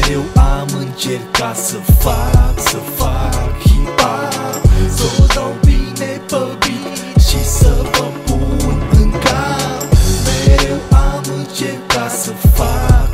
Mereu am încercat să fac hip-hop, să o dau bine pe beat și să vă pun în cap. Mereu am încercat să fac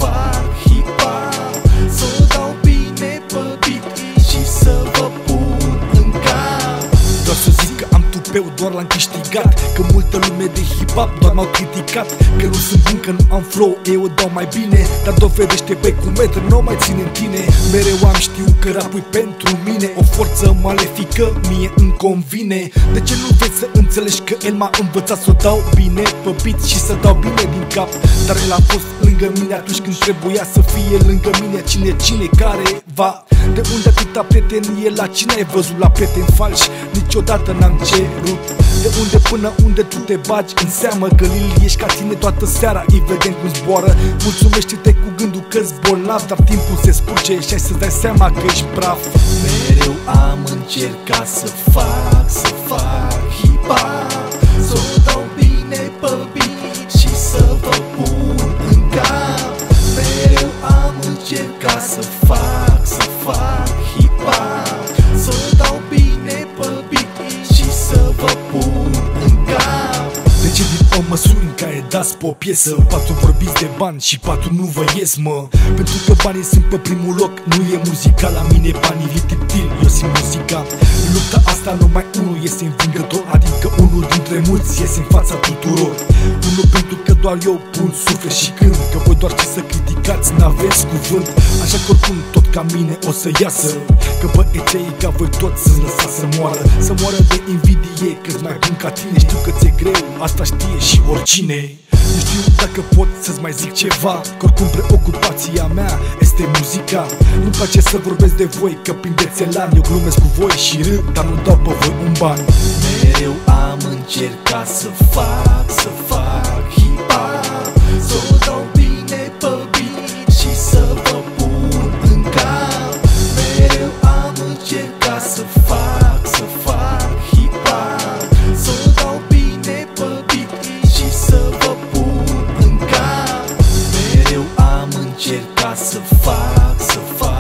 hip-hop, să o dau bine pe beat și să vă pun în cap. Doar să zic că am tupeu, doar l-am câștigat, că multă lume de hip-hop doar m-au criticat, că nu sunt bun, că nu am flow, eu o dau mai bine. Dar dovedește, băi, cu metru, nu mai ține în tine. Mereu am știut că rap-ui pentru mine o forță malefică, mie îmi convine. De ce nu vrei să înțelegi că el m-a învățat să o dau bine pe beat și să dau bine din cap? Dar el a fost lângă mine atunci când trebuia să fie lângă mine. Cine careva? De unde atâta prietenie? La cine ai văzut? La prieteni falși niciodată n-am cerut. De unde până unde tu te bagi în seamă, că Lil ești ca tine toată seara, îi vedem cum zboară. Mulțumește-te cu gândul că-s bolnav, dar timpul se scurge și ai să dai seama că ești praf. Mereu am încercat să fac hip-hop, să o dau bine pe beat și să vă pun în cap. Mereu am încercat să fac hip-hop, să o dau bine pe beat și să vă pun în cap. De ce din o măsură în care dați pe o piesă, patru vorbiți de bani și patru nu vă ies, mă? Pentru că banii sunt pe primul loc, nu e muzica. La mine banii vitiptil, eu simt muzica. În lupta asta numai unul iese învingător, adică unul dintre mulți iese în fața tuturor. Unul pentru că doar eu pun suflet și cânt, că voi doar ce să criticați n-aveți cuvânt. Așa că oricum tot ca mine o să iasă, că băieței ca voi toți să-ți lăsați să moară de invidie, că-s mai bun ca tine. Știu că ți-e greu, asta știe și oricine. Nu știu dacă pot să-ți mai zic ceva, că oricum preocupația mea este muzica. Nu-mi place să vorbesc de voi, că prindeți elan. Eu glumesc cu voi și râd, dar nu dau pe voi un ban. Mereu am încercat să fac hip-hop, să o dau bine pe beat și să vă pun în cap. Mereu am încercat să fac hip-hop, să o dau bine pe beat și să vă pun în cap. Mereu am încercat să fac